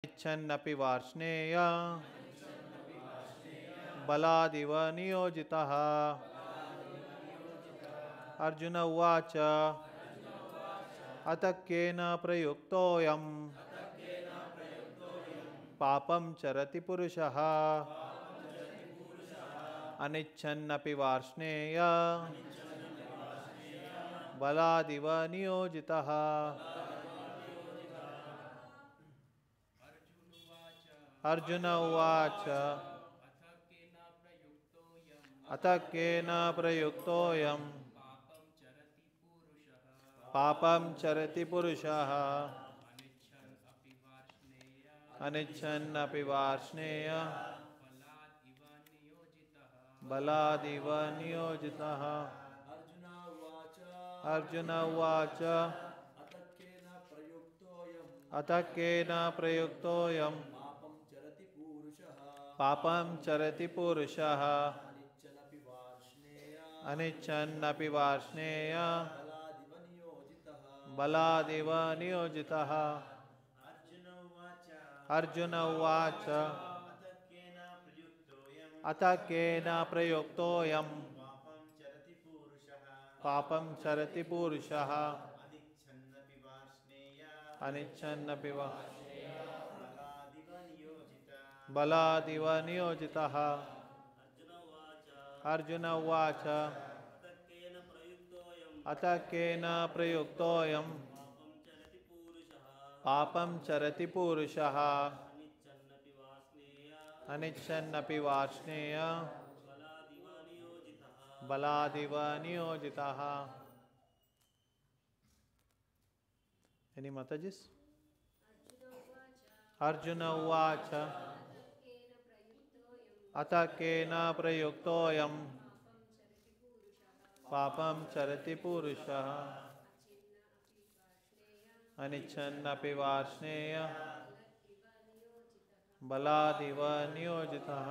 इच्छन्नपि वार्ष्णेय बलादिव नियोजितः। अर्जुन उवाच अतः केन प्रयुक्तोऽयं पापं चरति पुरुषः अनिच्छन्नपि वार्ष्णेय बलादिव नियोजितः। अर्जुन उवाच अतः केन प्रयुक्तोऽयं पापं चरति पुरुषः अनिच्छन्नपि वार्ष्णेय बलादिव नियोजितः। अर्जुन उवाच अतः केन प्रयुक्तोऽयं पापं चरति पुरुषः अनिच्छन्नपि वार्ष्णेय बलादिव नियोजितः। अर्जुन उवाच अतः केन प्रयुक्तोऽयं पापं चरति पुरुषः अनिच्छन्नपि बलादिव नियोजितः। अर्जुन उवाच अतः केन प्रयुक्तोऽयं पापं चरति पुरुषः अनिच्छन्नपि Varshney बलादिव नियोजितः। Any Matajis? Arjuna Uvacha अतः केन प्रयुक्तोऽयं पापं चरति पुरुषः अनिच्छन्नपि वार्ष्णेय बलादिव नियोजितः।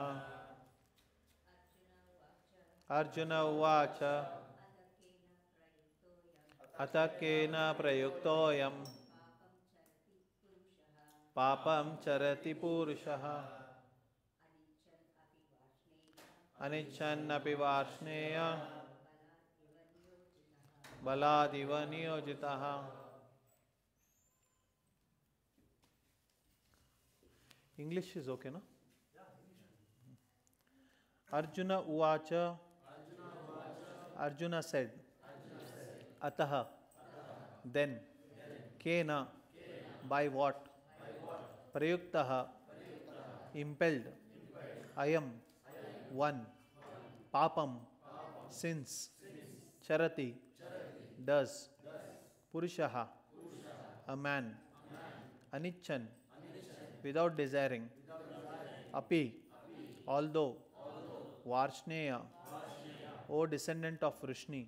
अर्जुन उवाच अतः केन प्रयुक्तोऽयं पापं चरति पुरुषः अनिच्छन्नपि Varshney बलादिव नियोजितः। English is okay, no? Arjuna Uvacha. Arjuna said, Ataha, then, Kena, by what? Prayuktaha, impelled, Ayam, one, Papam, since, Charati, does, Purushaha, a man, Anichan, without desiring, Api, although, Varshneya, O descendant of Vrishni,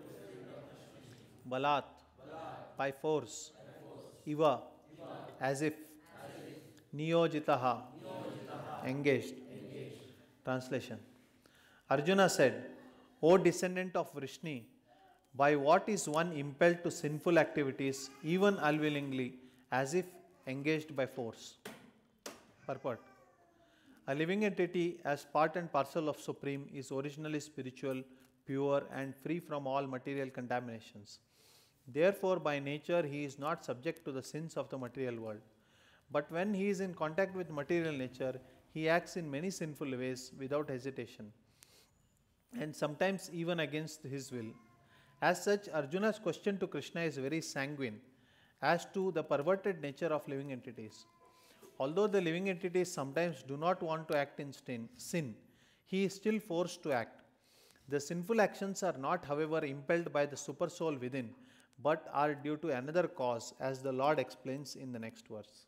Balat, by force, Iva, as if, Niyojitaha, engaged. Translation. Arjuna said, O descendant of Vrishni, by what is one impelled to sinful activities, even unwillingly, as if engaged by force? Purport. A living entity as part and parcel of Supreme is originally spiritual, pure and free from all material contaminations. Therefore, by nature, he is not subject to the sins of the material world. But when he is in contact with material nature, he acts in many sinful ways without hesitation, and sometimes even against his will. As such, Arjuna's question to Krishna is very sanguine as to the perverted nature of living entities. Although the living entities sometimes do not want to act in sin, he is still forced to act. The sinful actions are not, however, impelled by the supersoul within, but are due to another cause, as the Lord explains in the next verse.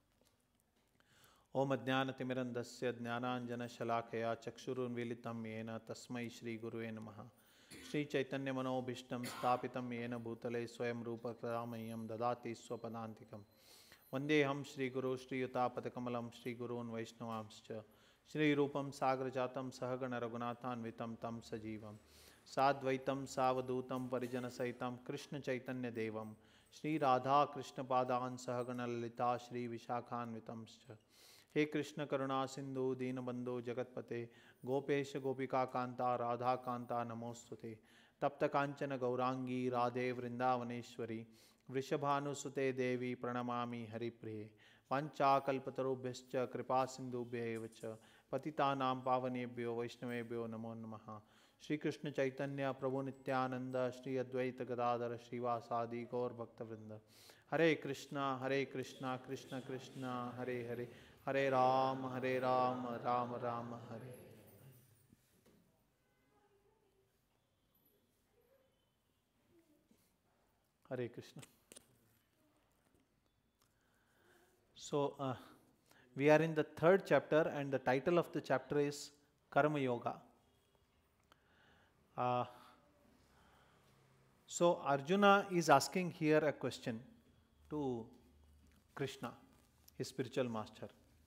Om Ajnanatimirandasya Jnananjana Shalakaya Chakshurunvilitam Yena Tasmai Shri Gurue Namaha. Shri Chaitanya Manobhishtam Sthapitam Yena Bhutale Swayam Rupa Kramayam Dadati Swapadantikam. Vandeham Shri Guru Shri Yutapatakamalam Shri Gurun Vaishnavamscha Shri Rupam Sagrajatam Sahagana Raghunathan Vitam Tam Sajivam Sadvaitam Savadutam Parijana Saitam Krishna Chaitanya Devam Shri Radha Krishna Padan Sahagana Lalita Shri Vishakhan Vitamscha. He Krishna Karuna Sindhu Deenabandhu Jagatpate Gopesha Gopika Kanta Radha Kanta Namostute Tapta Kanchana Gaurangi Radhe Vrindavaneshwari Vrishabhanu Sute Devi Pranamami Haripriye Pancha Kalpatarubhyascha Kripa Sindhubhyevacha Patitanam Pavanebhyo Vaishnavebhyo Namo Namaha. Shri Krishna Chaitanya Prabhu Nityananda Shri Advaita Gadadhara Srivasadi Gaur Bhakta Vrinda. Hare Krishna Krishna Krishna Hare Hare Hare Ram Ram Ram Hare. Hare Krishna. So, we are in the third chapter and the title of the chapter is Karma Yoga. So, Arjuna is asking here a question to Krishna, his spiritual master.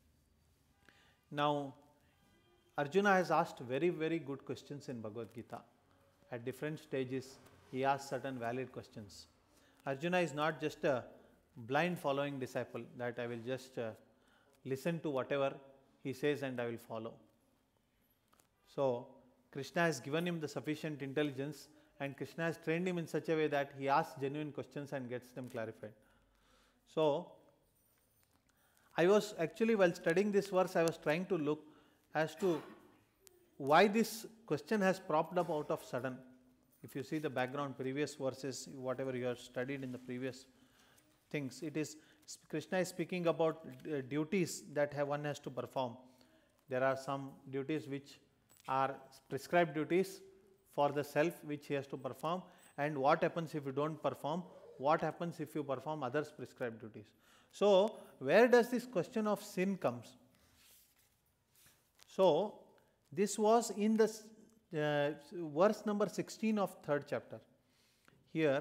Now, Arjuna has asked very, very good questions in Bhagavad Gita. At different stages, he asked certain valid questions. Arjuna is not just a blind following disciple that I will just listen to whatever he says and I will follow. So, Krishna has given him the sufficient intelligence and Krishna has trained him in such a way that he asks genuine questions and gets them clarified. So, I was actually, while studying this verse, I was trying to look as to why this question has propped up out of sudden. If you see the background, previous verses, whatever you have studied in the previous things, it is Krishna is speaking about duties that one has to perform. There are some duties which are prescribed duties for the self which he has to perform, and what happens if you don't perform, what happens if you perform others' prescribed duties. So, where does this question of sin comes? So, this was in the verse number 16 of third chapter. Here,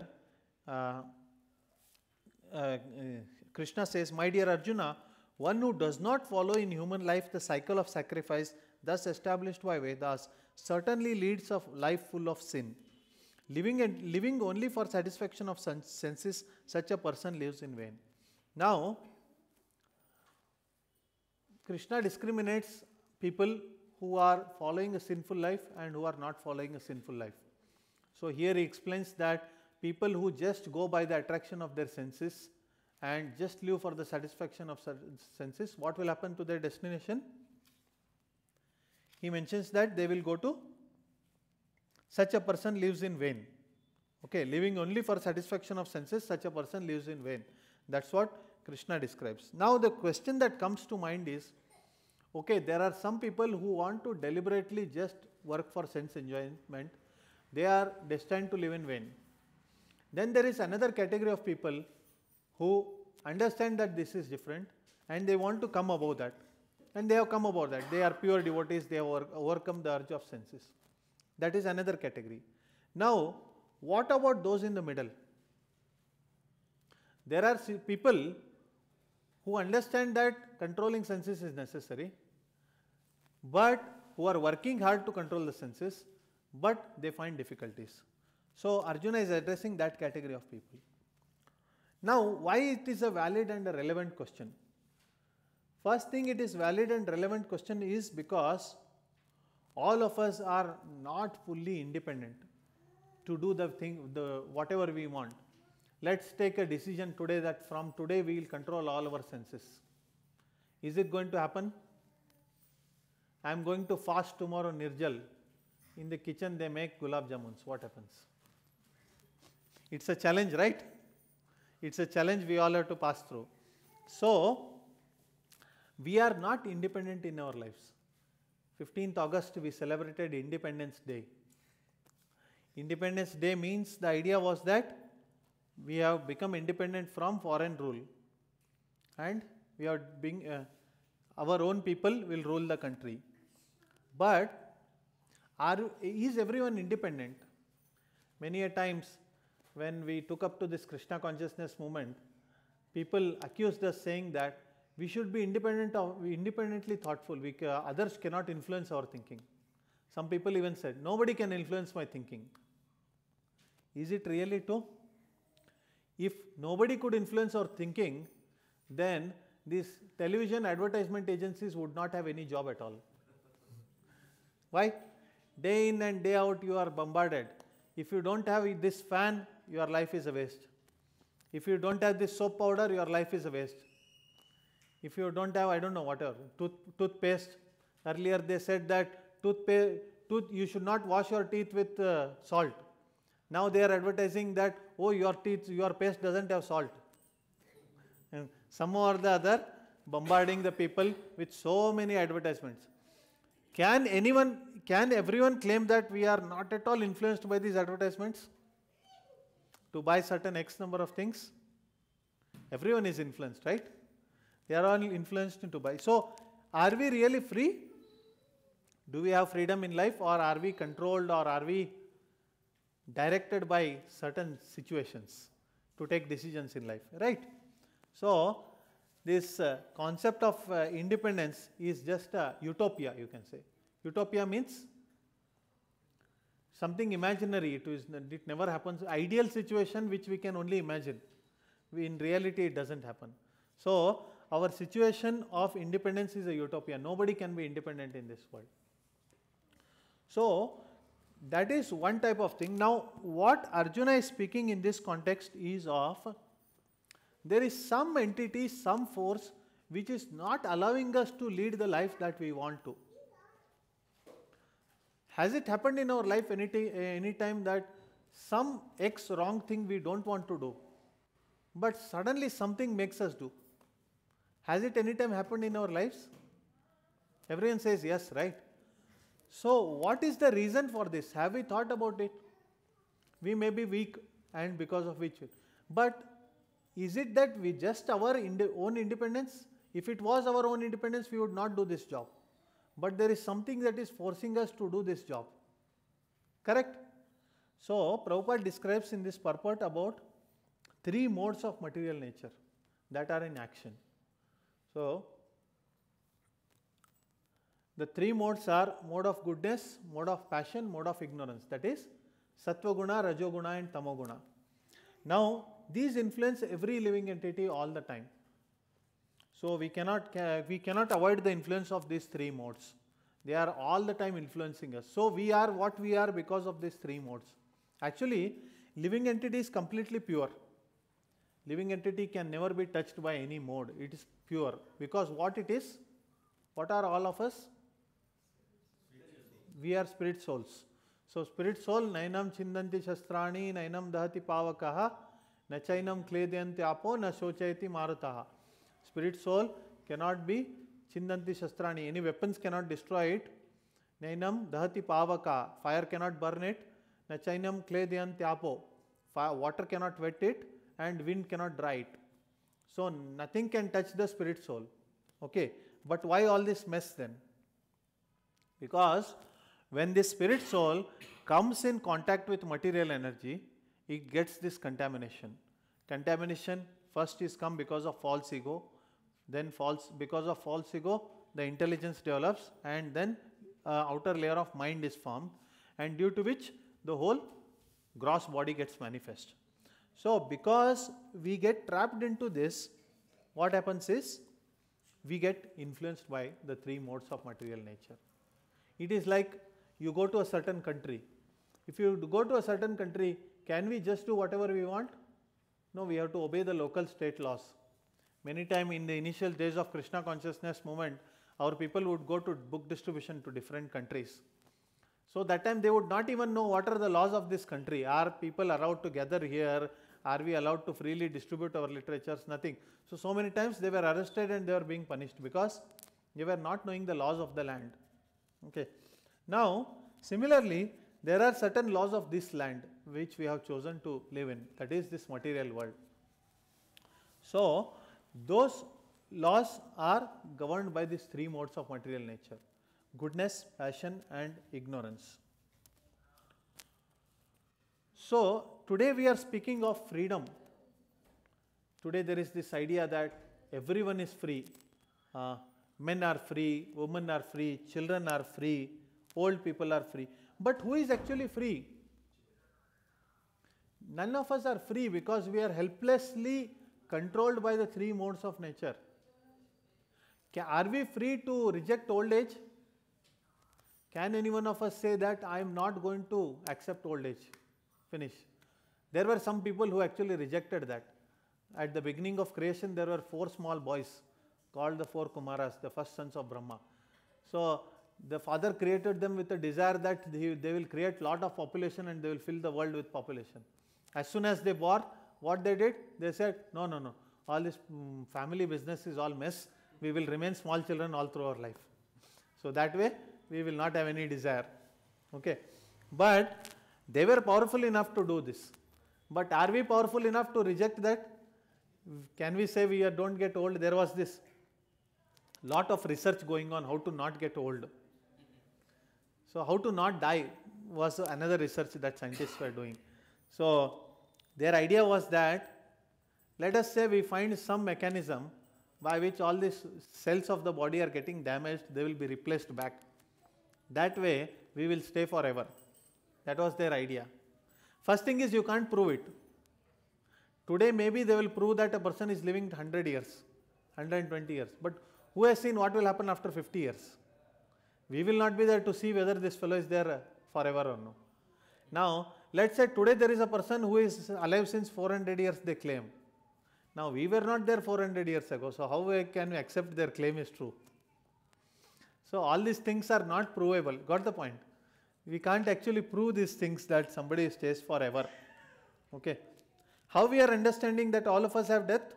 Krishna says, "My dear Arjuna, one who does not follow in human life the cycle of sacrifice thus established by Vedas certainly leads a life full of sin. Living only for satisfaction of senses, such a person lives in vain." Now, Krishna discriminates people who are following a sinful life and who are not following a sinful life. So, here he explains that people who just go by the attraction of their senses and just live for the satisfaction of senses, what will happen to their destination? He mentions that they will go to, such a person lives in vain. Okay, living only for satisfaction of senses, such a person lives in vain. That's what Krishna describes. Now, the question that comes to mind is, okay, there are some people who want to deliberately just work for sense enjoyment. They are destined to live in vain. Then there is another category of people who understand that this is different and they want to come above that. And they have come above that. They are pure devotees, they have overcome the urge of senses. That is another category. Now, what about those in the middle? There are people who understand that controlling senses is necessary, but who are working hard to control the senses, but they find difficulties. So, Arjuna is addressing that category of people. Now, why it is a valid and a relevant question? First thing, it is valid and relevant question is because all of us are not fully independent to do whatever we want. Let's take a decision today that from today we will control all our senses. Is it going to happen? I am going to fast tomorrow Nirjal. In the kitchen they make gulab jamuns. What happens? It's a challenge, right? It's a challenge we all have to pass through. So, we are not independent in our lives. 15th August we celebrated Independence Day. Independence Day means the idea was that we have become independent from foreign rule and we are being our own people will rule the country. But is everyone independent? Many a times when we took up to this Krishna consciousness movement, people accused us saying that we should be independently thoughtful. Others cannot influence our thinking. Some people even said, nobody can influence my thinking. Is it really true? If nobody could influence our thinking, then these television advertisement agencies would not have any job at all. Why? Day in and day out you are bombarded. If you don't have this fan, your life is a waste. If you don't have this soap powder, your life is a waste. If you don't have, I don't know, whatever, toothpaste, earlier they said that you should not wash your teeth with salt. Now they are advertising that, oh, your paste doesn't have salt. And somehow or the other, bombarding the people with so many advertisements. Can everyone claim that we are not at all influenced by these advertisements to buy certain X number of things? Everyone is influenced, right? They are all influenced to buy. So, are we really free? Do we have freedom in life, or are we controlled, or are we directed by certain situations to take decisions in life, right? So, this concept of independence is just a utopia, you can say. Utopia means something imaginary, it never happens, ideal situation which we can only imagine. In reality it doesn't happen. So, our situation of independence is a utopia. Nobody can be independent in this world. So, that is one type of thing. Now, what Arjuna is speaking in this context is of, there is some entity, some force which is not allowing us to lead the life that we want to. Has it happened in our life any time that some X wrong thing we don't want to do, but suddenly something makes us do? Has it any time happened in our lives? Everyone says yes, right? So, what is the reason for this? Have we thought about it? We may be weak, and because of which. But is it that we just our own independence? If it was our own independence, we would not do this job. But there is something that is forcing us to do this job. Correct? So, Prabhupada describes in this purport about 3 modes of material nature that are in action. So, the 3 modes are mode of goodness, mode of passion, mode of ignorance, that is Sattva Guna, Rajo Guna and Tamo Guna. Now, these influence every living entity all the time. So, we cannot avoid the influence of these 3 modes. They are all the time influencing us. So, we are what we are because of these 3 modes. Actually, living entity is completely pure. Living entity can never be touched by any mode. It is pure because what it is? What are all of us? We are spirit souls. So, spirit soul, nainam chindanti shastrani, nainam dahati pavakaha, na chainam kledayanti apo, na shochayati marutaha. Spirit soul cannot be chindanti shastrani, any weapons cannot destroy it. Nainam dahati pavaka, fire cannot burn it. Na chainam kledayanti apo, water cannot wet it and wind cannot dry it. So, nothing can touch the spirit soul. Okay. But why all this mess then? Because when this spirit soul comes in contact with material energy, it gets this contamination. Contamination first is come because of false ego, then because of false ego, the intelligence develops, and then outer layer of mind is formed, and due to which the whole gross body gets manifest. So, because we get trapped into this, what happens is, we get influenced by the 3 modes of material nature. It is like you go to a certain country. If you go to a certain country, can we just do whatever we want? No, we have to obey the local state laws. Many times in the initial days of Krishna consciousness movement, our people would go to book distribution to different countries. So, that time they would not even know what are the laws of this country. Are people allowed to gather here? Are we allowed to freely distribute our literatures? Nothing. So many times they were arrested and they were being punished because they were not knowing the laws of the land. Okay. Now, similarly, there are certain laws of this land which we have chosen to live in, that is this material world. So, those laws are governed by these 3 modes of material nature: goodness, passion and ignorance. So, today we are speaking of freedom. Today there is this idea that everyone is free. Men are free, women are free, children are free, old people are free. But who is actually free? None of us are free because we are helplessly controlled by the three modes of nature. Are we free to reject old age? Can any one of us say that I am not going to accept old age? Finish. There were some people who actually rejected that. At the beginning of creation, there were 4 small boys called the 4 Kumaras, the first sons of Brahma. So, the father created them with a desire that they will create lot of population and they will fill the world with population. As soon as they bore, what they did? They said, no, no, no, all this family business is all mess. We will remain small children all through our life. So, that way we will not have any desire. Okay. But they were powerful enough to do this. But are we powerful enough to reject that? Can we say we don't get old? There was this lot of research going on how to not get old. So, how to not die was another research that scientists were doing. So, their idea was that, let us say we find some mechanism by which all these cells of the body are getting damaged, they will be replaced back. That way, we will stay forever. That was their idea. First thing is, you can't prove it. Today, maybe they will prove that a person is living 100 years, 120 years. But who has seen what will happen after 50 years? We will not be there to see whether this fellow is there forever or no. Now, let's say today there is a person who is alive since 400 years, they claim. Now, we were not there 400 years ago, so how can we accept their claim is true? So, all these things are not provable. Got the point? We can't actually prove these things that somebody stays forever. Okay. How we are understanding that all of us have death?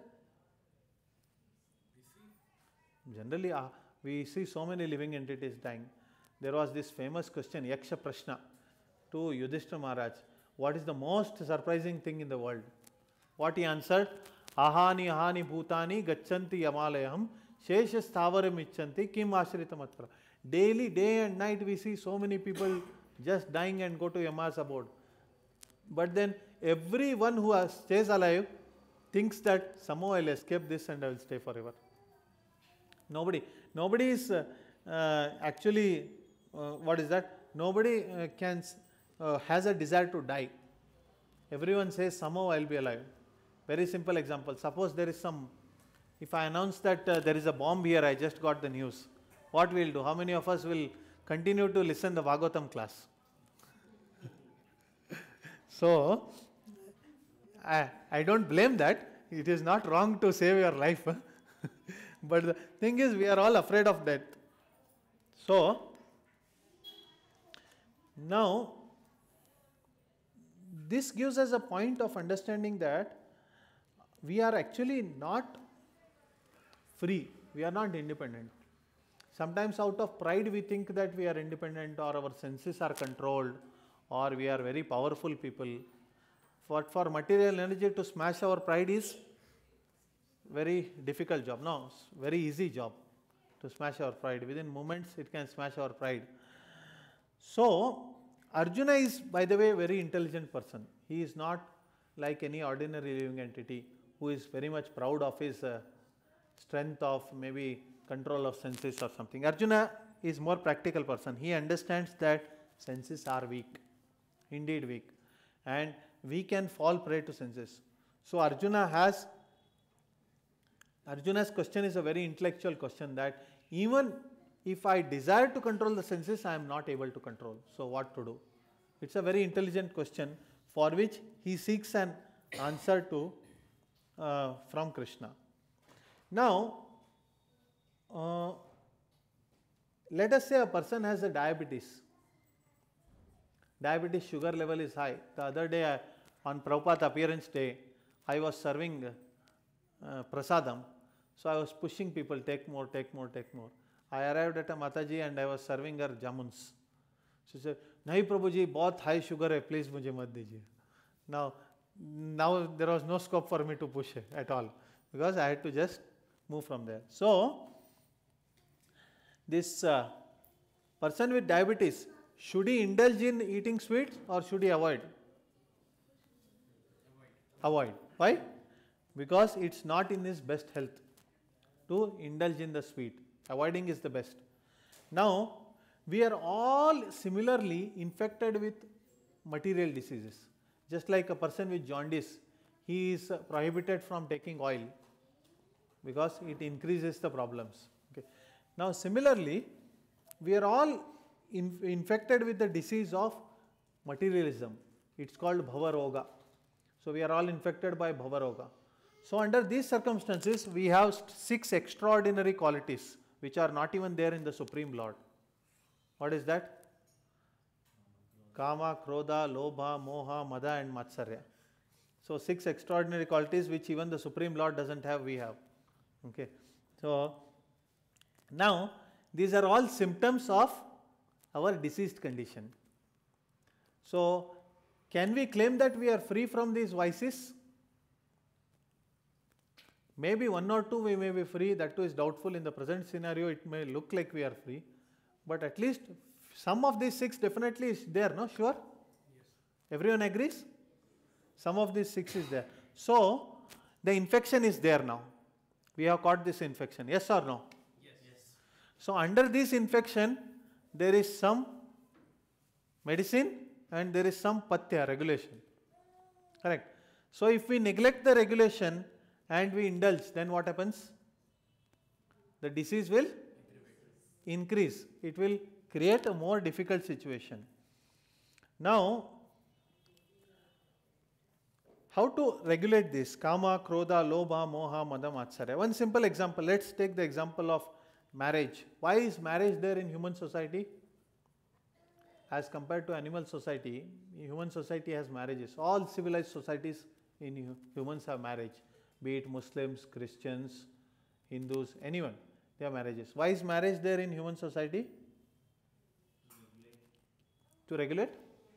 Generally, we see so many living entities dying. There was this famous question, Yaksha Prashna, to Yudhishthira Maharaj. What is the most surprising thing in the world? What he answered? Ahani ahani bhutani gachanti yamalayam shesha stavaram ichanti kim ashritamatra. Daily, day and night we see so many people just dying and go to Yama's abode. But then everyone who stays alive thinks that somehow I will escape this and I will stay forever. Nobody is actually, what is that? Nobody has a desire to die. Everyone says somehow I will be alive. Very simple example. Suppose there is if I announce that there is a bomb here, I just got the news. What we will do? How many of us will continue to listen the Bhagavatam class? So, I don't blame that. It is not wrong to save your life. But the thing is, we are all afraid of death. So, now, this gives us a point of understanding that we are actually not free. We are not independent. Sometimes out of pride we think that we are independent or our senses are controlled or we are very powerful people. But for material energy to smash our pride is very difficult job. No, very easy job to smash our pride. Within moments it can smash our pride. So, Arjuna is, by the way, a very intelligent person. He is not like any ordinary living entity who is very much proud of his strength of maybe control of senses or something. Arjuna is more practical person. He understands that senses are weak, indeed weak, and we can fall prey to senses. So Arjuna's question is a very intellectual question, that even if I desire to control the senses, I am not able to control. So what to do? It's a very intelligent question for which he seeks an answer to from Krishna. Now, let us say a person has a diabetes. Diabetes sugar level is high. The other day on Prabhupada appearance day, I was serving prasadam. So I was pushing people, take more, take more, take more. I arrived at a Mataji and I was serving her jamuns. She said, "Nahi Prabhuji, bahut high sugar hai, please mujhe mat dijiye." Now there was no scope for me to push at all because I had to just move from there. So, this person with diabetes, should he indulge in eating sweets or should he avoid? Avoid. Why? Because it's not in his best health to indulge in the sweet. Avoiding is the best. Now, we are all similarly infected with material diseases. Just like a person with jaundice, he is prohibited from taking oil because it increases the problems. Okay. Now similarly, we are all infected with the disease of materialism. It's called Bhavaroga. So we are all infected by Bhavaroga. So under these circumstances, we have 6 extraordinary qualities which are not even there in the Supreme Lord. What is that? Kama, Krodha, Lobha, Moha, Mada and Matsarya. So 6 extraordinary qualities which even the Supreme Lord doesn't have, we have. Okay. So now these are all symptoms of our diseased condition. So can we claim that we are free from these vices? Maybe 1 or 2 we may be free, that too is doubtful. In the present scenario it may look like we are free, but at least some of these 6 definitely is there, no? Sure? Yes. Everyone agrees? Some of these 6 is there. So the infection is there now. We have caught this infection, yes or no? Yes. So under this infection there is some medicine and there is some patya, regulation. Correct. So if we neglect the regulation and we indulge, then what happens? The disease will increase. It will create a more difficult situation. Now, how to regulate this? Kama, Krodha, Lobha, Moha, Mada, Matsarya. One simple example. Let's take the example of marriage. Why is marriage there in human society? As compared to animal society, human society has marriages. All civilized societies in humans have marriage. Be it Muslims, Christians, Hindus, anyone, they have marriages. Why is marriage there in human society? To regulate?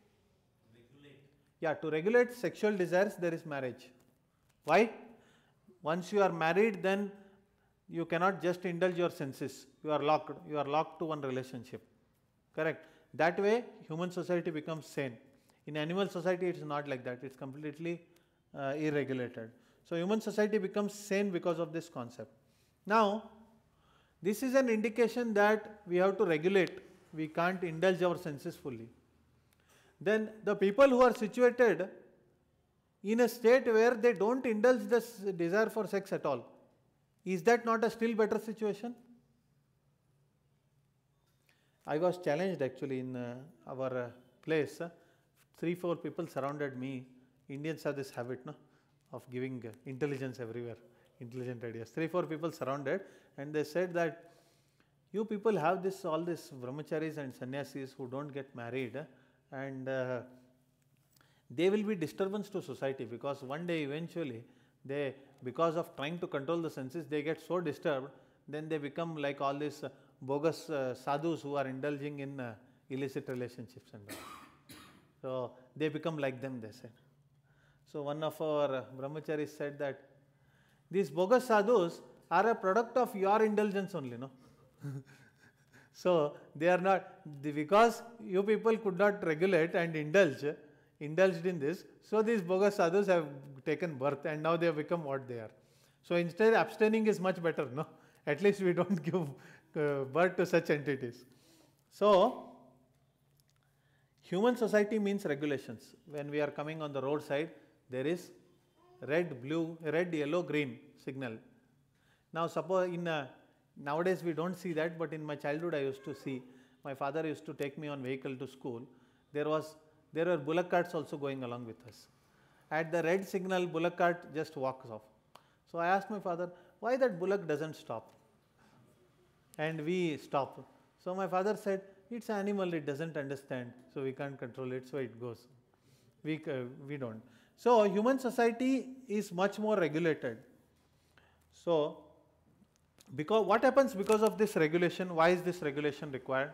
Yeah, to regulate sexual desires there is marriage. Why? Once you are married, then you cannot just indulge your senses. You are locked to one relationship. Correct? That way human society becomes sane. In animal society it is not like that. It is completely irregulated. So human society becomes sane because of this concept. Now this is an indication that we have to regulate. We can't indulge our senses fully. Then the people who are situated in a state where they don't indulge this desire for sex at all, is that not a still better situation? I was challenged actually in our place. 3-4 people surrounded me. Indians have this habit, no, of giving intelligence everywhere, intelligent ideas. 3-4 people surrounded, and they said that you people have this, all these brahmacharis and sannyasis who don't get married, and they will be disturbance to society, because one day eventually they, because of trying to control the senses, they get so disturbed, then they become like all these bogus sadhus who are indulging in illicit relationships and all. So they become like them, they said. So one of our brahmacharis said that these bogus sadhus are a product of your indulgence only, no? So they are not, because you people could not regulate and indulged in this, so these bogus sadhus have taken birth and now they have become what they are. So instead abstaining is much better, no? At least we don't give birth to such entities. So human society means regulations. When we are coming on the roadside, there is red, blue, red, yellow, green signal. Now suppose nowadays we don't see that, but in my childhood I used to see. My father used to take me on vehicle to school. There were bullock carts also going along with us. At the red signal, bullock cart just walks off. So I asked my father, why that bullock doesn't stop? And we stop. So my father said, it's an animal, it doesn't understand, so we can't control it, so it goes. We don't. So human society is much more regulated. So because what happens because of this regulation? Why is this regulation required?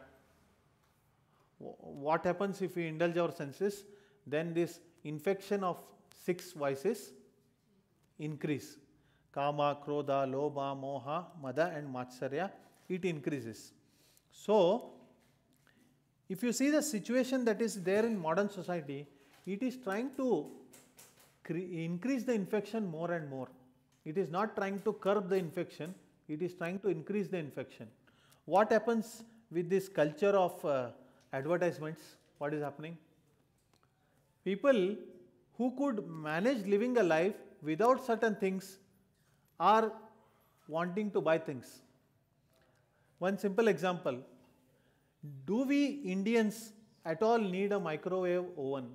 What happens if we indulge our senses? Then this infection of 6 vices increase. Kama, Krodha, Lobha, Moha, Mada and Matsarya, it increases. So if you see the situation that is there in modern society, it is trying to increase the infection more and more. It is not trying to curb the infection, it is trying to increase the infection. What happens with this culture of advertisements? What is happening? People who could manage living a life without certain things are wanting to buy things. One simple example, do we Indians at all need a microwave oven?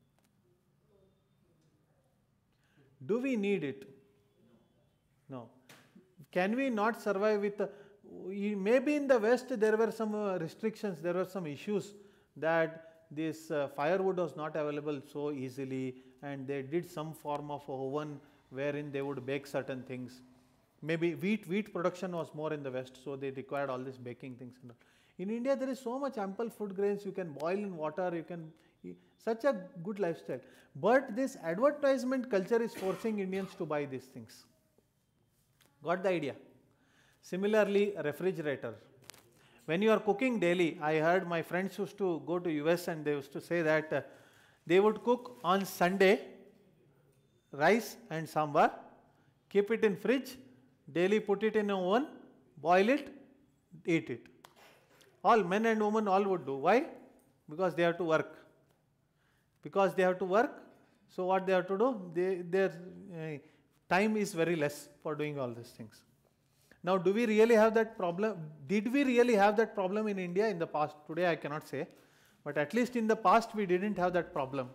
Do we need it? No. Can we not survive with, maybe in the West there were some restrictions, there were some issues that this firewood was not available so easily, and they did some form of oven wherein they would bake certain things. Maybe wheat production was more in the West, so they required all these baking things. In India there is so much ample food grains, you can boil in water, you can eat, such a good lifestyle. But this advertisement culture is forcing Indians to buy these things. Got the idea? Similarly, a refrigerator. When you are cooking daily, I heard my friends used to go to US and they used to say that they would cook on Sunday rice and sambar, keep it in fridge, daily put it in a oven, boil it, eat it. All men and women all would do. Why? Because they have to work. Because they have to work, so what they have to do? Their time is very less for doing all these things. Now, do we really have that problem? Did we really have that problem in India in the past? Today I cannot say, but at least in the past we didn't have that problem.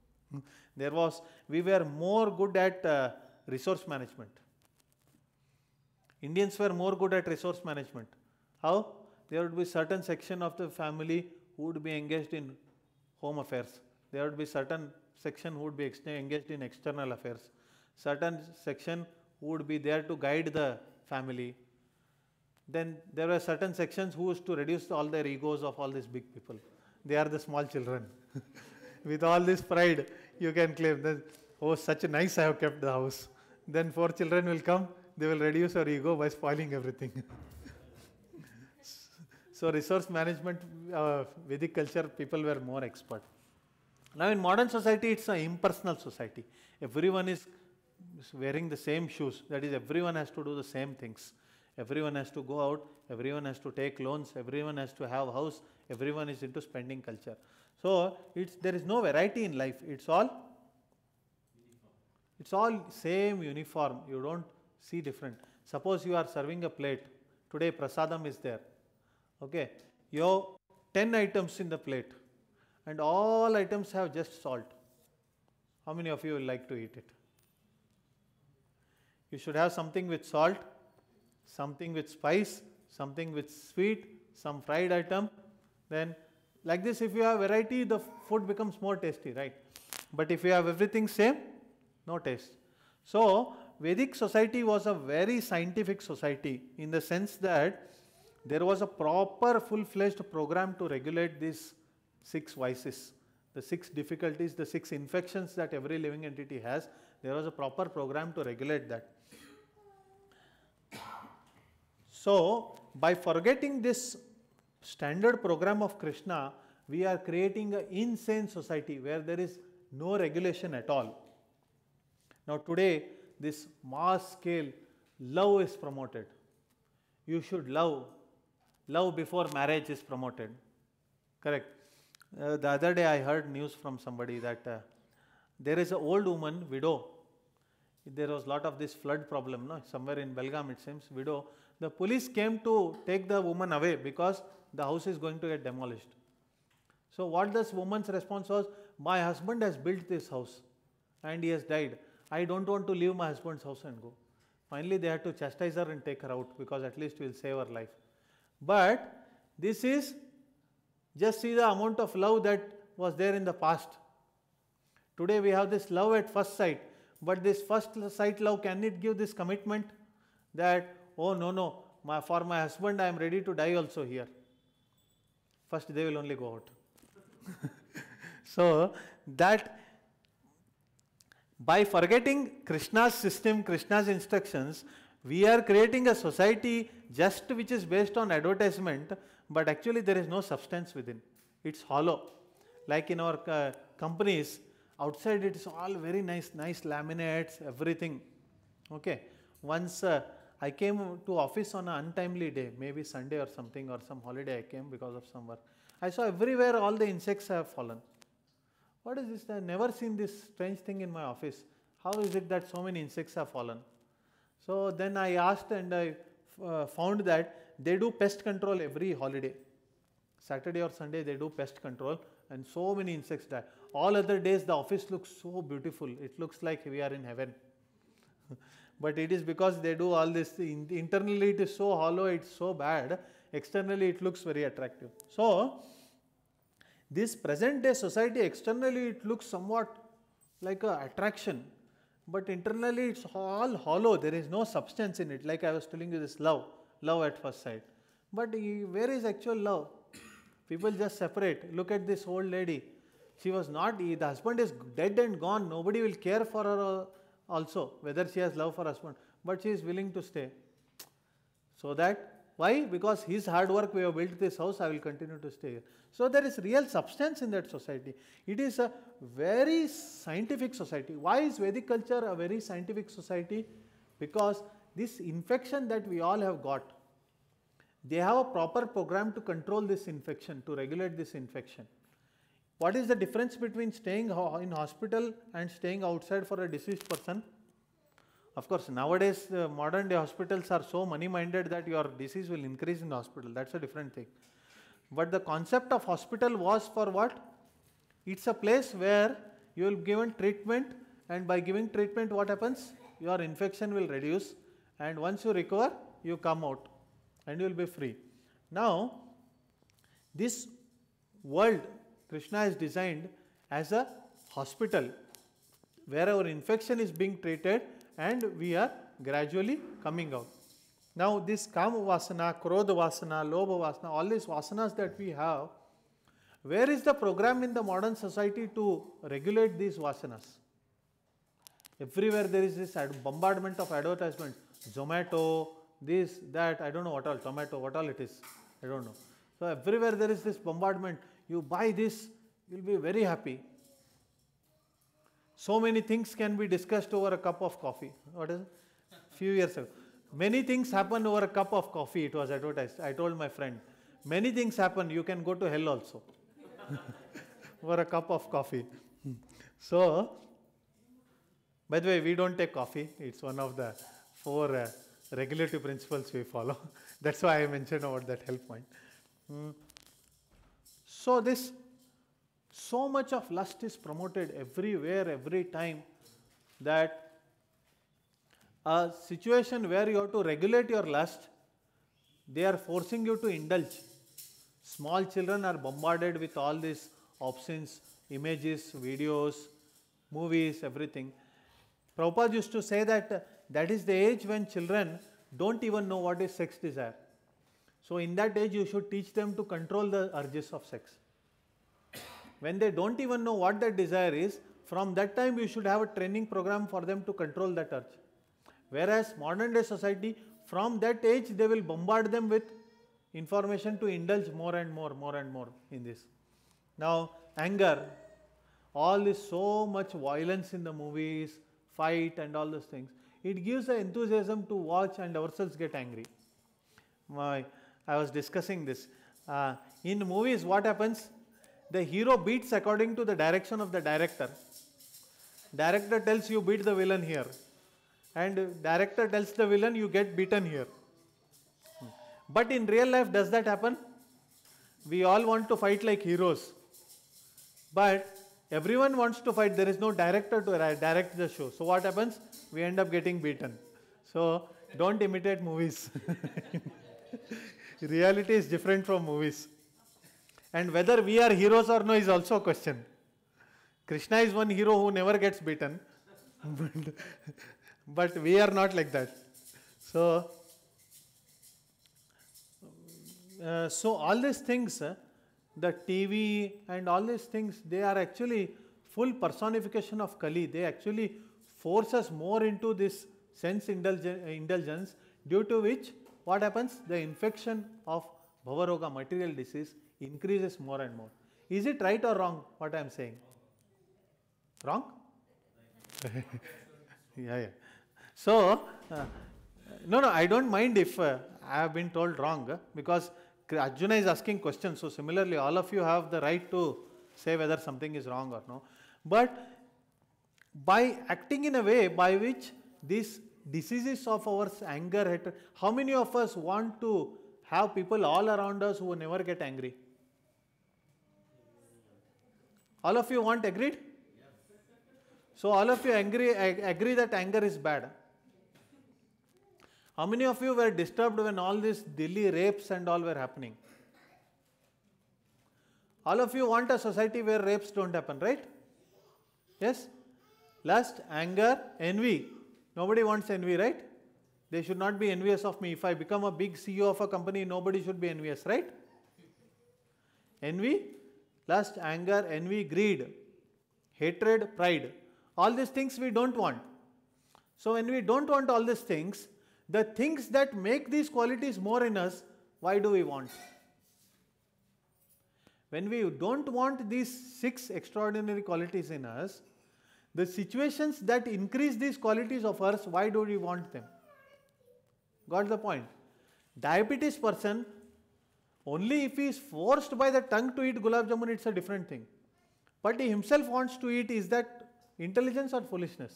We were more good at resource management. Indians were more good at resource management. How? There would be certain section of the family who would be engaged in home affairs. There would be certain section who would be engaged in external affairs. Certain section who would be there to guide the family. Then there were certain sections who used to reduce all their egos of all these big people. They are the small children. With all this pride, you can claim that, oh, such a nice I have kept the house. Then 4 children will come, they will reduce your ego by spoiling everything. So resource management, Vedic culture, people were more expert. Now in modern society, it's an impersonal society. Everyone is wearing the same shoes. That is, everyone has to do the same things. Everyone has to go out, everyone has to take loans, everyone has to have a house, everyone is into spending culture. So there is no variety in life. It's all same, uniform. You don't see different. Suppose you are serving a plate. Today prasadam is there. Okay, you have 10 items in the plate and all items have just salt. How many of you will like to eat it? You should have something with salt, something with spice, something with sweet, some fried item. Then like this, if you have variety, the food becomes more tasty, right? But if you have everything same, no taste. So Vedic society was a very scientific society in the sense that there was a proper full-fledged program to regulate these 6 vices, the 6 difficulties, the 6 infections that every living entity has. There was a proper program to regulate that. So by forgetting this standard program of Krishna, we are creating an insane society where there is no regulation at all. Now today, this mass scale love is promoted. You should love. Love before marriage is promoted. Correct. The other day I heard news from somebody that there is an old woman, widow. There was a lot of this flood problem, no? Somewhere in Belgaum it seems, widow. The police came to take the woman away because the house is going to get demolished. So what this woman's response was, my husband has built this house and he has died. I don't want to leave my husband's house and go. Finally they had to chastise her and take her out because at least we'll save her life. But this is, just see the amount of love that was there in the past. Today we have this love at first sight, but this first sight love, can it give this commitment that, oh no, for my husband I am ready to die also here. First they will only go out. So that by forgetting Krishna's system, Krishna's instructions, we are creating a society just which is based on advertisement, but actually there is no substance within. It's hollow. Like in our companies, outside it is all very nice laminates, everything. Okay. Once I came to office on an untimely day, maybe Sunday or something, or some holiday I came because of some work. I saw everywhere all the insects have fallen. What is this? I have never seen this strange thing in my office. How is it that so many insects have fallen? So then I asked and I found that they do pest control every holiday. Saturday or Sunday they do pest control and so many insects die. All other days the office looks so beautiful. It looks like we are in heaven. But it is because they do all this. Internally it is so hollow, it's so bad. Externally it looks very attractive. So this present day society, externally it looks somewhat like an attraction. But internally it's all hollow. There is no substance in it. Like I was telling you, this love at first sight. But where is actual love? People just separate. Look at this old lady. She was not, the husband is dead and gone. Nobody will care for her also, whether she has love for husband. But she is willing to stay. So that, why? Because his hard work, we have built this house, I will continue to stay here. So there is real substance in that society. It is a very scientific society. Why is Vedic culture a very scientific society? Because this infection that we all have got, they have a proper program to control this infection, to regulate this infection. What is the difference between staying in hospital and staying outside for a deceased person? Of course, nowadays the modern day hospitals are so money minded that your disease will increase in the hospital. That's a different thing. But the concept of hospital was for what? It's a place where you will be given treatment, and by giving treatment what happens? Your infection will reduce, and once you recover, you come out and you will be free. Now, this world Krishna is designed as a hospital where our infection is being treated and we are gradually coming out. Now this Kama Vasana, Krodha Vasana, Lobha Vasana, all these vasanas that we have, where is the program in the modern society to regulate these vasanas? Everywhere there is this bombardment of advertisement, Zomato, this, that, I don't know what all, tomato, what all it is, I don't know. So everywhere there is this bombardment, you buy this, you will be very happy. So many things can be discussed over a cup of coffee. What is it? Few years ago. Many things happen over a cup of coffee, it was advertised. I told my friend, many things happen, you can go to hell also. Over a cup of coffee. So, by the way, we don't take coffee. It's one of the 4 regulative principles we follow. That's why I mentioned about that health point. So this, so much of lust is promoted everywhere, every time, that a situation where you have to regulate your lust, they are forcing you to indulge. Small children are bombarded with all these obscene images, videos, movies, everything. Prabhupada used to say that that is the age when children don't even know what is sex desire. So in that age you should teach them to control the urges of sex. When they don't even know what that desire is, from that time you should have a training program for them to control that urge. Whereas modern day society, from that age they will bombard them with information to indulge more and more in this. Now anger, all this, so much violence in the movies, fight and all those things, it gives an enthusiasm to watch and ourselves get angry. I was discussing this. In movies what happens? The hero beats according to the direction of the director. Director tells you beat the villain here, and director tells the villain you get beaten here. But in real life, does that happen? We all want to fight like heroes, but everyone wants to fight. There is no director to direct the show. So what happens? We end up getting beaten. So don't imitate movies. Reality is different from movies. And whether we are heroes or no is also a question. Krishna is one hero who never gets beaten. But we are not like that. So all these things, the TV and all these things, they are actually full personification of Kali. They actually force us more into this sense indulgence, due to which what happens? The infection of Bhavaroga, material disease, increases more and more. Is it right or wrong what I am saying? Wrong? Yeah. So, no, I don't mind if I have been told wrong, because Arjuna is asking questions. So similarly, all of you have the right to say whether something is wrong or no. But by acting in a way by which these diseases of ours, anger, hatred, how many of us want to have people all around us who never get angry? All of you want, agreed? So all of you agree that anger is bad. How many of you were disturbed when all these Delhi rapes and all were happening? All of you want a society where rapes don't happen, right? Yes? Lust, anger, envy. Nobody wants envy, right? They should not be envious of me. If I become a big CEO of a company, nobody should be envious, right? Envy, lust, anger, envy, greed, hatred, pride. All these things we don't want. So when we don't want all these things, the things that make these qualities more in us, why do we want? When we don't want these 6 extraordinary qualities in us, the situations that increase these qualities of ours, why do we want them? Got the point? Diabetes person, only if he is forced by the tongue to eat gulab jamun, it's a different thing. But he himself wants to eat, is that intelligence or foolishness?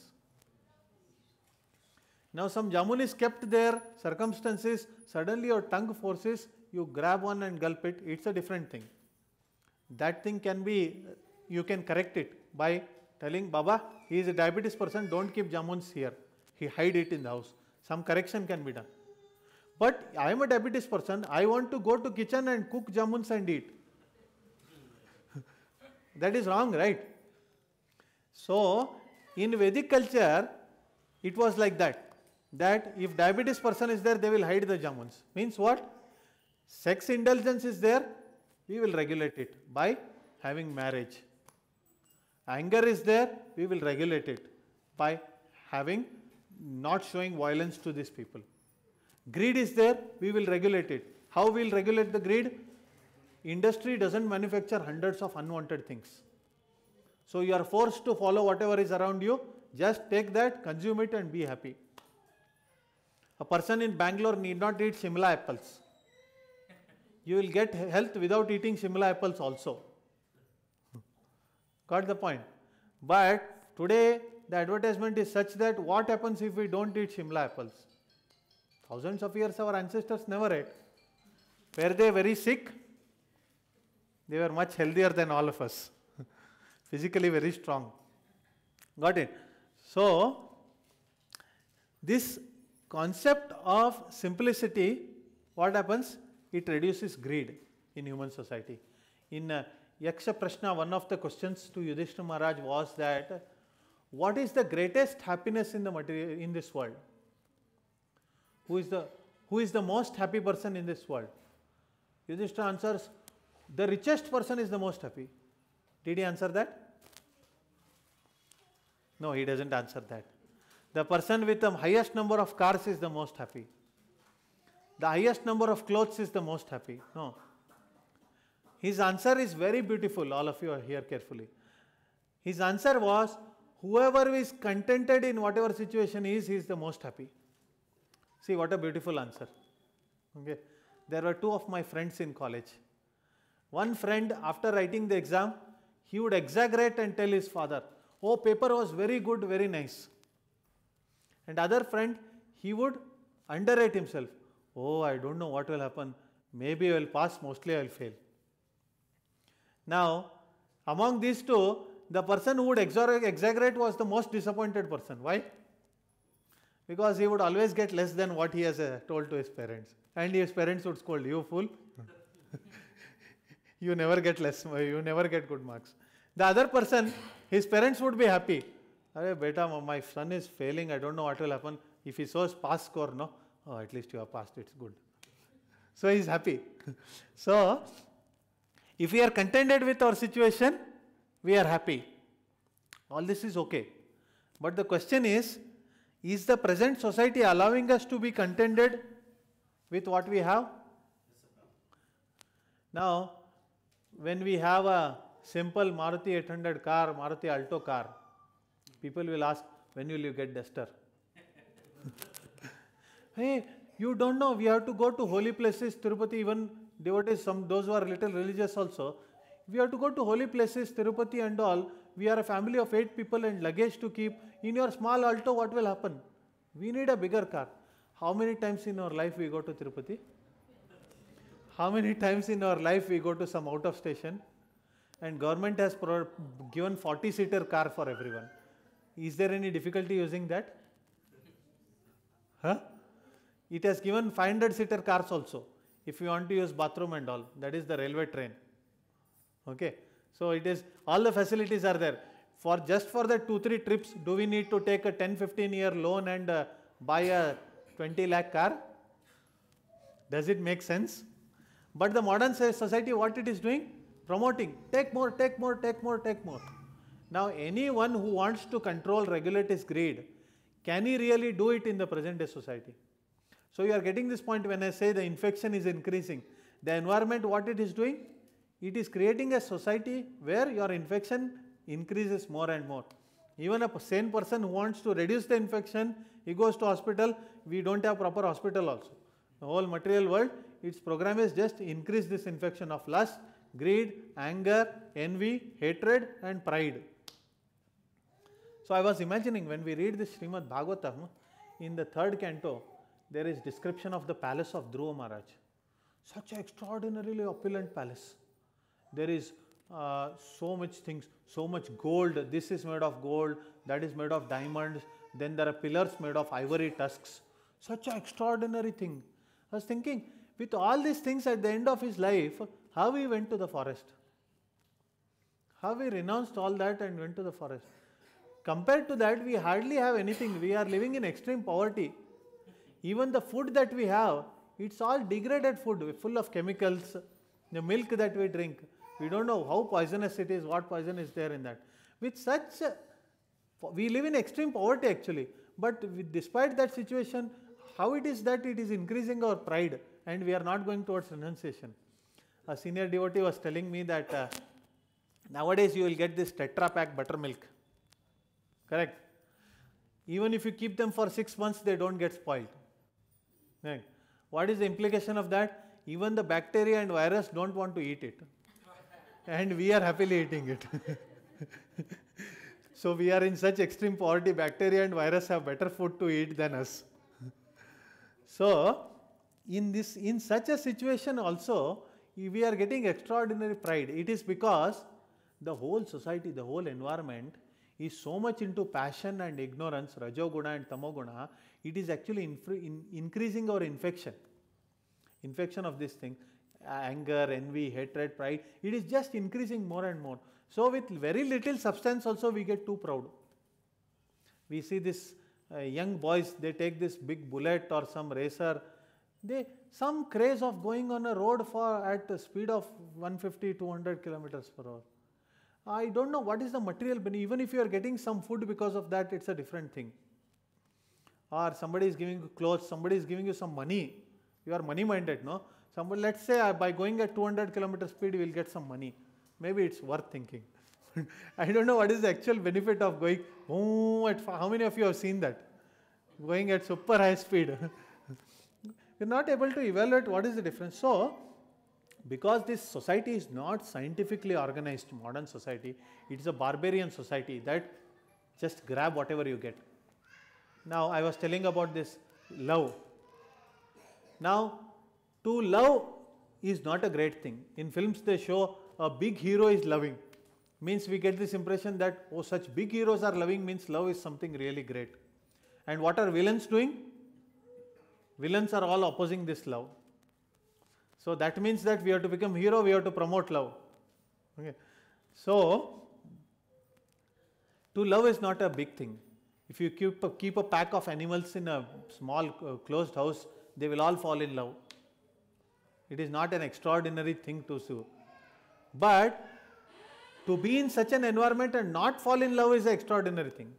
Now some jamun is kept there, circumstances, suddenly your tongue forces, you grab one and gulp it, it's a different thing. That thing can be, you can correct it by telling, Baba, he is a diabetes person, don't keep jamuns here. He hide it in the house. Some correction can be done. But I am a diabetes person, I want to go to kitchen and cook jamuns and eat. That is wrong, right? So, in Vedic culture, it was like that. That if diabetes person is there, they will hide the jamuns. Means what? Sex indulgence is there, we will regulate it by having marriage. Anger is there, we will regulate it by having, not showing violence to these people. Greed is there, we will regulate it. How we will regulate the greed? Industry doesn't manufacture hundreds of unwanted things. So you are forced to follow whatever is around you, just take that, consume it and be happy. A person in Bangalore need not eat Shimla apples. You will get health without eating Shimla apples also. Got the point? But today the advertisement is such that what happens if we don't eat Shimla apples? Thousands of years our ancestors never ate. Were they very sick? They were much healthier than all of us. Physically very strong. Got it? So, this concept of simplicity, what happens? It reduces greed in human society. In Yaksha Prashna, one of the questions to Yudhishthira Maharaj was that, what is the greatest happiness in the material, in this world? Who is the most happy person in this world? Yudhishthira answers, the richest person is the most happy. Did he answer that? No, he doesn't answer that. The person with the highest number of cars is the most happy. The highest number of clothes is the most happy. No. His answer is very beautiful. All of you are here carefully. His answer was, whoever is contented in whatever situation he is the most happy. See what a beautiful answer. Okay. There were 2 of my friends in college. One friend, after writing the exam, he would exaggerate and tell his father, oh, paper was very good, very nice. And other friend, he would underrate himself. Oh, I don't know what will happen. Maybe I will pass, mostly I will fail. Now, among these 2, the person who would exaggerate was the most disappointed person. Why? Because he would always get less than what he has told to his parents. And his parents would scold, you fool. You never get you never get good marks. The other person, his parents would be happy. Arey beta, my son is failing, I don't know what will happen. If he shows pass score, no? Oh, at least you have passed, it's good. So he is happy. So, if we are contented with our situation, we are happy. All this is okay. But the question is the present society allowing us to be contented with what we have? Now, when we have a simple Maruti 800 car, Maruti Alto car, people will ask, when will you get duster? Hey, you don't know, we have to go to holy places, Tirupati, even devotees, those who are little religious also. We have to go to holy places, Tirupati and all. We are a family of 8 people and luggage to keep. In your small alto, what will happen? We need a bigger car. How many times in our life we go to Tirupati? How many times in our life we go to some out of station? And government has given 40-seater car for everyone. Is there any difficulty using that? Huh? It has given 500-seater cars also. If you want to use bathroom and all, that is the railway train. Okay. So it is, all the facilities are there. For just for the 2-3 trips, do we need to take a 10-15 year loan and buy a 20 lakh car? Does it make sense? But the modern society, what it is doing? Promoting, take more, take more, take more, take more. Now anyone who wants to control, regulate his greed, can he really do it in the present day society? So you are getting this point when I say the infection is increasing. The environment, what it is doing? It is creating a society where your infection increases more and more. Even a sane person who wants to reduce the infection, he goes to hospital. We don't have proper hospital also. The whole material world, its program is just increase this infection of lust, greed, anger, envy, hatred and pride. So I was imagining when we read this Srimad Bhagavatam, in the 3rd canto, there is description of the palace of Dhruva Maharaj. Such an extraordinarily opulent palace. There is so much things, so much gold. This is made of gold, that is made of diamonds. Then there are pillars made of ivory tusks. Such an extraordinary thing. I was thinking, with all these things at the end of his life, how he went to the forest? How he renounced all that and went to the forest? Compared to that, we hardly have anything. We are living in extreme poverty. Even the food that we have, it's all degraded food, full of chemicals. The milk that we drink, we don't know how poisonous it is, what poison is there in that. With such, we live in extreme poverty actually. But despite that situation, how it is that it is increasing our pride and we are not going towards renunciation. A senior devotee was telling me that nowadays you will get this Tetra Pak buttermilk. Correct? Even if you keep them for 6 months, they don't get spoiled. Right? What is the implication of that? Even the bacteria and virus don't want to eat it. And we are happily eating it. So we are in such extreme poverty, bacteria and virus have better food to eat than us. So in such a situation also, we are getting extraordinary pride. It is because the whole society, the whole environment is so much into passion and ignorance, Rajoguna and Tamoguna, it is actually increasing our infection. Infection of this thing, anger, envy, hatred, pride, it is just increasing more and more. So with very little substance also we get too proud. We see this young boys, they take this big bullet or some racer, some craze of going on a road at a speed of 150, 200 kilometers per hour. I don't know what is the material benefit. Even if you are getting some food because of that, it's a different thing. Or somebody is giving you clothes, somebody is giving you some money. You are money minded, no? Somebody, let's say by going at 200 km speed, you will get some money. Maybe it's worth thinking. I don't know what is the actual benefit of going, how many of you have seen that? Going at super high speed. You're not able to evaluate what is the difference. So, because this society is not scientifically organized, modern society, it is a barbarian society that just grab whatever you get. Now, I was telling about this love. Now, to love is not a great thing. In films, they show a big hero is loving. Means we get this impression that, oh, such big heroes are loving means love is something really great. And what are villains doing? Villains are all opposing this love. So that means that we have to become hero, we have to promote love. Okay. So, to love is not a big thing. If you keep a pack of animals in a small closed house, they will all fall in love. It is not an extraordinary thing to do. But to be in such an environment and not fall in love is an extraordinary thing.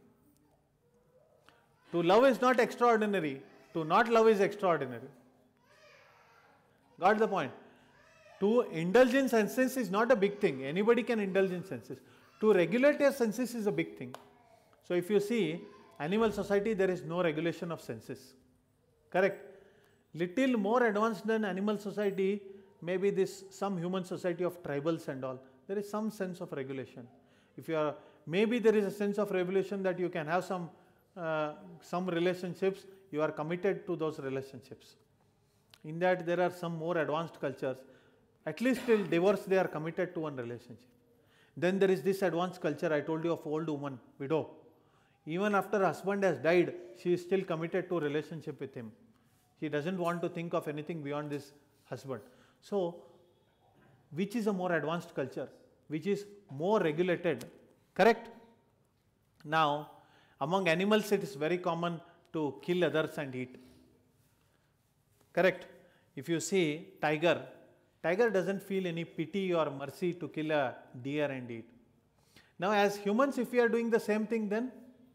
To love is not extraordinary. To not love is extraordinary. Got the point? To indulge in senses is not a big thing. Anybody can indulge in senses. To regulate your senses is a big thing. So if you see, animal society, there is no regulation of senses. Correct? Little more advanced than animal society, maybe some human society of tribals and all. there is some sense of regulation. If you are, maybe there is a sense of regulation that you can have some relationships, you are committed to those relationships. In that there are some more advanced cultures, at least till divorce they are committed to one relationship. Then there is this advanced culture I told you of old woman, widow. Even after her husband has died, she is still committed to a relationship with him. She doesn't want to think of anything beyond this husband. So, which is a more advanced culture? Which is more regulated? Correct? Now, among animals it is very common to kill others and eat. Correct? If you see tiger doesn't feel any pity or mercy to kill a deer and eat. Now, as humans, if we are doing the same thing, then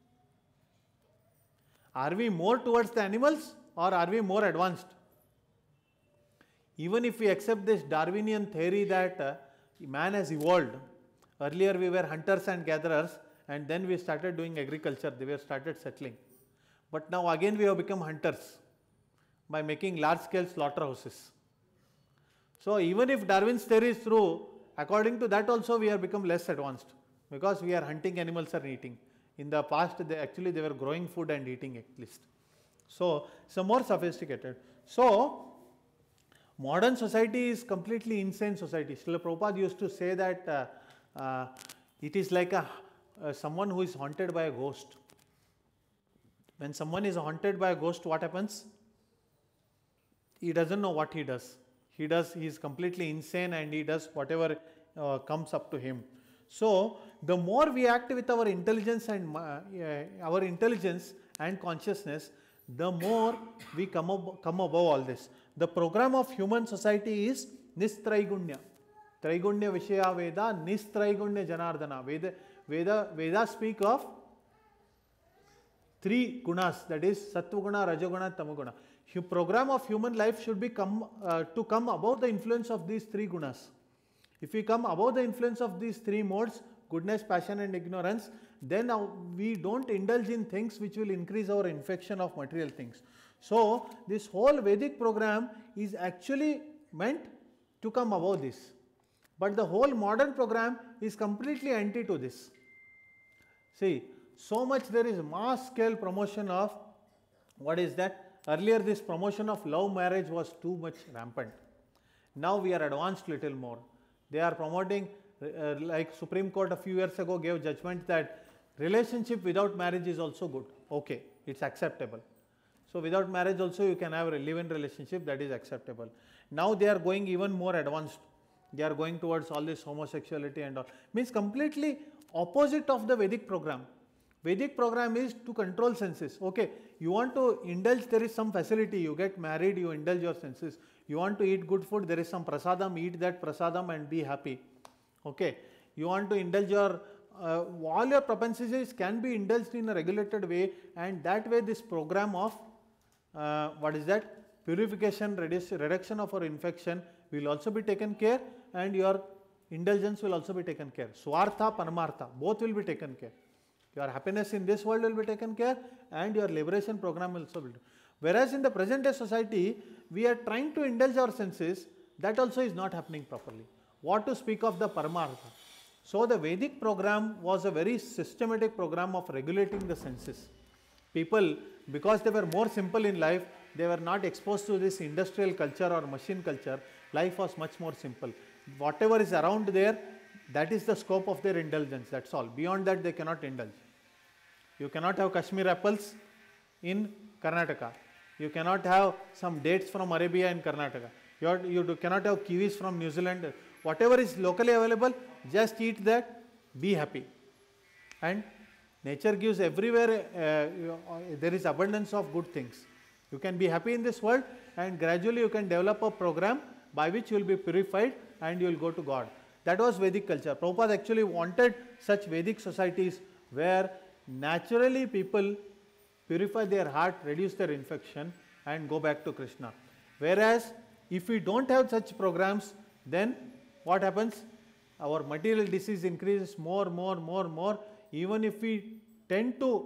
are we more towards the animals or are we more advanced? Even if we accept this Darwinian theory that man has evolved, earlier we were hunters and gatherers and then we started doing agriculture, we started settling. But now again we have become hunters by making large scale slaughterhouses. So even if Darwin's theory is true, according to that also we have become less advanced because we are hunting animals and eating. In the past they were growing food and eating at least. So some more sophisticated. So modern society is completely insane society. Srila Prabhupada used to say that it is like someone who is haunted by a ghost. When someone is haunted by a ghost, what happens? He doesn't know what he does. He is completely insane and he does whatever comes up to him. So the more we act with our intelligence and consciousness, the more we come above all this. The program of human society is Nistraigunya. Traigunya Vishaya Veda, Nistraigunya Janardana. Veda speak of three gunas, that is Sattva-guna, Rajoguna, Tamaguna. Program of human life should be to come above the influence of these three gunas. If we come above the influence of these three modes, goodness, passion and ignorance, then we don't indulge in things which will increase our infection of material things. So this whole Vedic program is actually meant to come above this. But the whole modern program is completely anti to this. See, so much there is mass scale promotion of, what is that? Earlier this promotion of love marriage was too much rampant. Now we are advanced little more. They are promoting, like Supreme Court a few years ago gave judgment that relationship without marriage is also good. Okay, it's acceptable. So without marriage also you can have a live-in relationship, that is acceptable. Now they are going even more advanced. They are going towards all this homosexuality and all. Means completely opposite of the Vedic program. Vedic program is to control senses. Okay, you want to indulge, there is some facility, you get married, you indulge your senses. You want to eat good food, there is some prasadam, eat that prasadam and be happy. Okay, you want to indulge your, all your propensities can be indulged in a regulated way, and that way this program of, what is that, purification, reduction of our infection will also be taken care, and your indulgence will also be taken care. Swartha, Paramartha, both will be taken care. Your happiness in this world will be taken care and your liberation program will also be. Whereas in the present day society, we are trying to indulge our senses, that also is not happening properly. What to speak of the Paramartha? So the Vedic program was a very systematic program of regulating the senses. People, because they were more simple in life, they were not exposed to this industrial culture or machine culture, life was much more simple. Whatever is around there, that is the scope of their indulgence, that's all. Beyond that they cannot indulge. You cannot have Kashmir apples in Karnataka. You cannot have some dates from Arabia in Karnataka. You cannot have kiwis from New Zealand. Whatever is locally available, just eat that, be happy. And nature gives everywhere, there is abundance of good things. You can be happy in this world and gradually you can develop a program by which you will be purified and you will go to God. That was Vedic culture. Prabhupada actually wanted such Vedic societies where naturally people purify their heart, reduce their infection and go back to Krishna. Whereas if we don't have such programs, then what happens? Our material disease increases more. Even if we tend to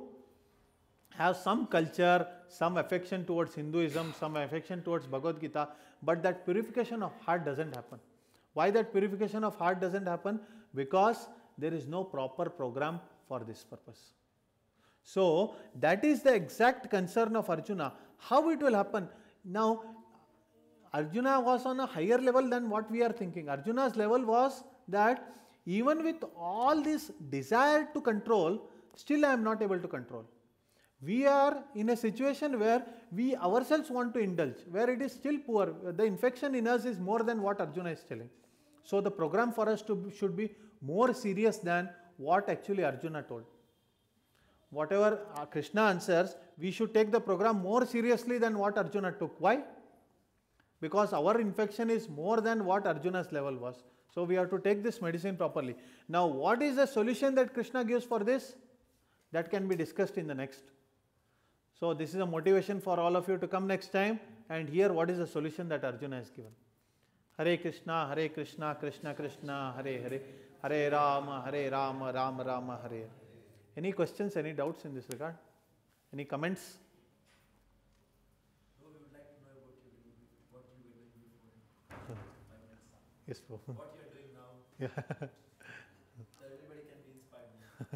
have some culture, some affection towards Hinduism, some affection towards Bhagavad Gita, but that purification of heart doesn't happen. Why that purification of heart doesn't happen? Because there is no proper program for this purpose. So that is the exact concern of Arjuna. How it will happen? Now, Arjuna was on a higher level than what we are thinking. Arjuna's level was that even with all this desire to control, still I am not able to control. We are in a situation where we ourselves want to indulge, where it is still poor. The infection in us is more than what Arjuna is telling. So the program for us should be more serious than what actually Arjuna told. Whatever Krishna answers, we should take the program more seriously than what Arjuna took. Why? Because our infection is more than what Arjuna's level was. So we have to take this medicine properly. Now, what is the solution that Krishna gives for this? That can be discussed in the next. So this is a motivation for all of you to come next time and hear what is the solution that Arjuna has given. Hare Krishna, Krishna Krishna, Hare Hare, Hare Rama, Rama Rama, Hare Hare. Any questions, any doubts in this regard? Any comments? No, we would like to know about what you were doing before. Yes, Prabhu. What you are doing now. Yeah. So everybody can be inspired.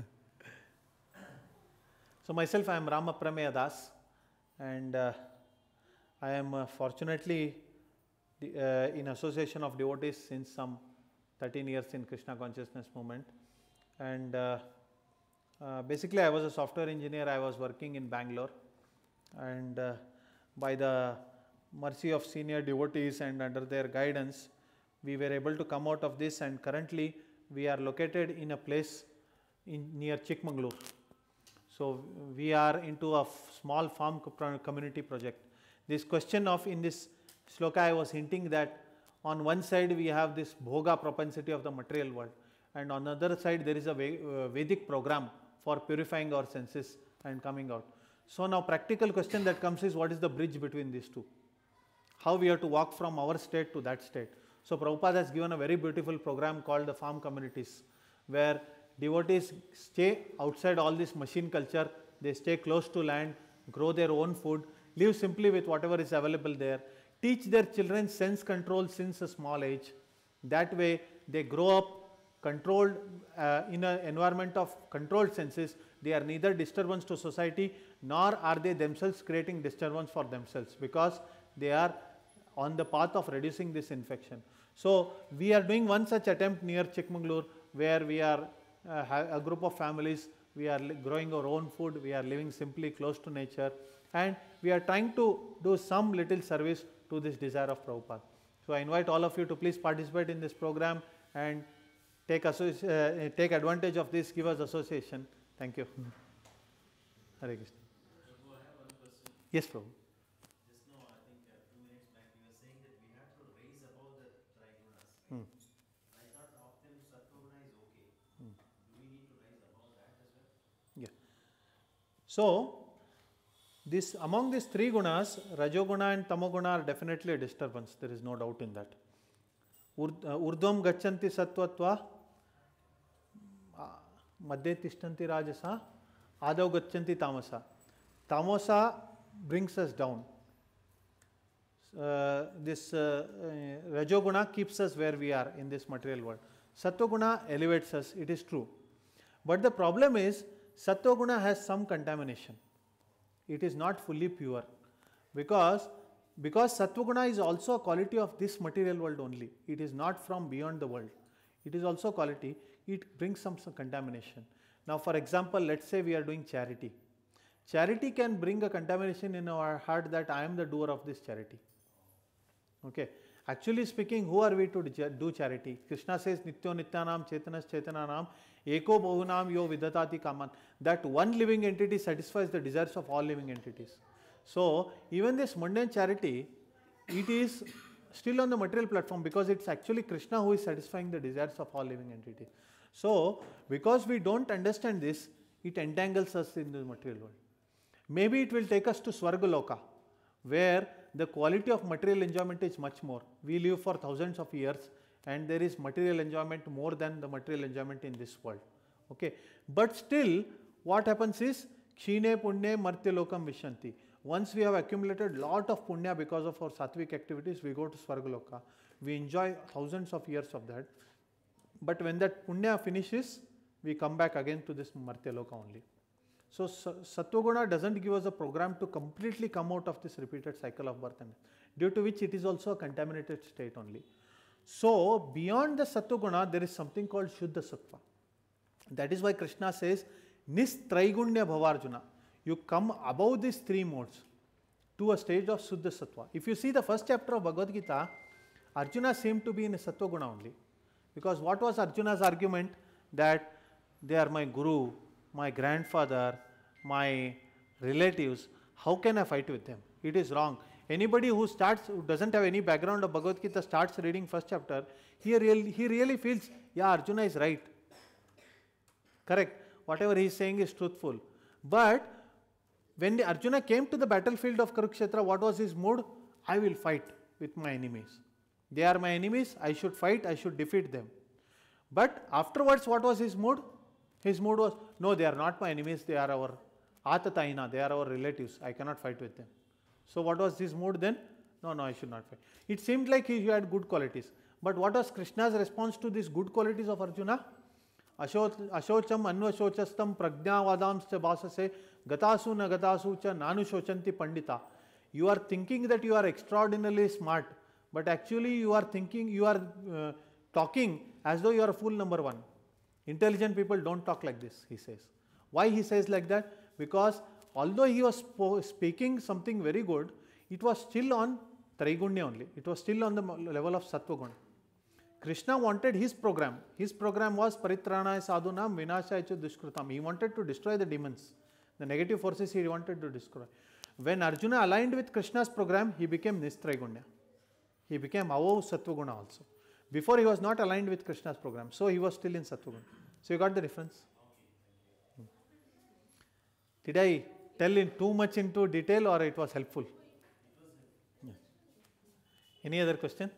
So myself, I am Aprameya Das, and I am fortunately in association of devotees since some 13 years in Krishna consciousness movement. And basically I was a software engineer. I was working in Bangalore, and by the mercy of senior devotees and under their guidance, we were able to come out of this, and currently we are located in a place near Chikmagalur. So we are into a small farm community project. This question of, in this sloka I was hinting that on one side we have this bhoga propensity of the material world, and on the other side there is a Vedic program for purifying our senses and coming out. So now practical question that comes is, what is the bridge between these two? How we have to walk from our state to that state? So Prabhupada has given a very beautiful program called the farm communities, where devotees stay outside all this machine culture, they stay close to land, grow their own food, live simply with whatever is available there, teach their children sense control since a small age. That way they grow up controlled in an environment of controlled senses. They are neither disturbance to society, nor are they themselves creating disturbance for themselves, because they are on the path of reducing this infection. So we are doing one such attempt near Chikmagalur, where we are a group of families, we are growing our own food, we are living simply close to nature, and we are trying to do some little service to this desire of Prabhupada. So I invite all of you to please participate in this program and take advantage of this Givers Association. Thank you. Hare Krishna. Prabhu, I have one question. Yes, Prabhu. Just now, I think 2 minutes back, you were saying that we have to raise above the trigunas. I thought often Sattva-guna is okay. Do we need to rise above that as well? Yeah. So, among these three gunas, Rajoguna and Tamoguna are definitely a disturbance. There is no doubt in that. Urdhvam gachanti sattvatva, madhye tishtanti rajasa, adav gachanti tamasa. Tamasa brings us down. Rajoguna keeps us where we are in this material world. Sattva-guna elevates us, it is true. But the problem is, Sattva-guna has some contamination. It is not fully pure, because Sattva-guna is also a quality of this material world only. It is not from beyond the world. It is also a quality. It brings some contamination. Now, for example, let's say we are doing charity. Charity can bring a contamination in our heart that I am the doer of this charity. Okay. Actually speaking, who are we to do charity? Krishna says, Nityo Nityanam Chetanas Chetananam Eko Bahunam Yo Vidatati Kaman. That one living entity satisfies the desires of all living entities. So, even this mundane charity, it is still on the material platform, because it's actually Krishna who is satisfying the desires of all living entities. So, because we don't understand this, it entangles us in the material world. Maybe it will take us to Swargaloka, where the quality of material enjoyment is much more. We live for thousands of years, and there is material enjoyment more than the material enjoyment in this world. Okay. But still, what happens is, Kshine Punye Martya Lokam Vishanti. Once we have accumulated lot of punya because of our sattvic activities, we go to Swargaloka. We enjoy thousands of years of that. But when that punya finishes, we come back again to this Martya Loka only. So Sattva-guna doesn't give us a program to completely come out of this repeated cycle of birth and death, due to which it is also a contaminated state only. So beyond the Sattva-guna, there is something called Shuddha Sattva. That is why Krishna says, Nistraigunya Bhavarjuna. You come above these three modes to a stage of Shuddha Sattva. If you see the first chapter of Bhagavad Gita, Arjuna seemed to be in a Sattva-guna only. Because what was Arjuna's argument? That they are my guru, my grandfather, my relatives. How can I fight with them? It is wrong. Anybody who doesn't have any background of Bhagavad Gita, starts reading first chapter, he really feels, yeah, Arjuna is right. Correct. Whatever he is saying is truthful. But when Arjuna came to the battlefield of Kurukshetra, what was his mood? I will fight with my enemies. They are my enemies, I should fight, I should defeat them. But afterwards, what was his mood? His mood was, no, they are not my enemies, they are our Atataina, they are our relatives, I cannot fight with them. So what was his mood then? No, I should not fight. It seemed like he had good qualities. But what was Krishna's response to these good qualities of Arjuna? Ashocham anvashochastam prajnavadamscha bhasase gatasu na gatasu cha nanushocanti pandita. You are thinking that you are extraordinarily smart, but actually you are talking as though you are fool number one. Intelligent people don't talk like this, he says. Why he says like that? Because although he was speaking something very good, it was still on Traigunya only. It was still on the level of Sattva-guna. Krishna wanted his program. His program was Paritranaya Sadhunam Vinashaya Dushkrutam. He wanted to destroy the demons. The negative forces he wanted to destroy. When Arjuna aligned with Krishna's program, he became Nistraigunya. He became above Sattva-guna also. Before he was not aligned with Krishna's program. So he was still in Sattva-guna. So you got the difference? Did I tell in too much into detail or it was helpful? Yeah. Any other question?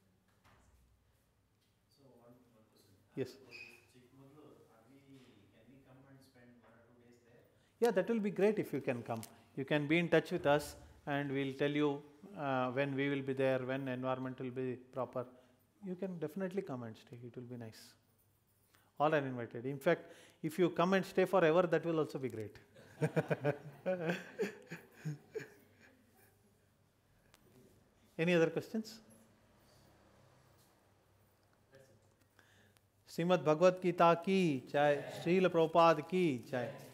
So one question. Yes. Chikmagalur, can we come and spend 1 or 2 days there? Yeah, that will be great if you can come. You can be in touch with us and we'll tell you when we will be there, when environment will be proper. You can definitely come and stay. It will be nice. All are invited. In fact, if you come and stay forever, that will also be great. Any other questions? Srimad Bhagavad Gita ki jai, Srila Prabhupada ki jai.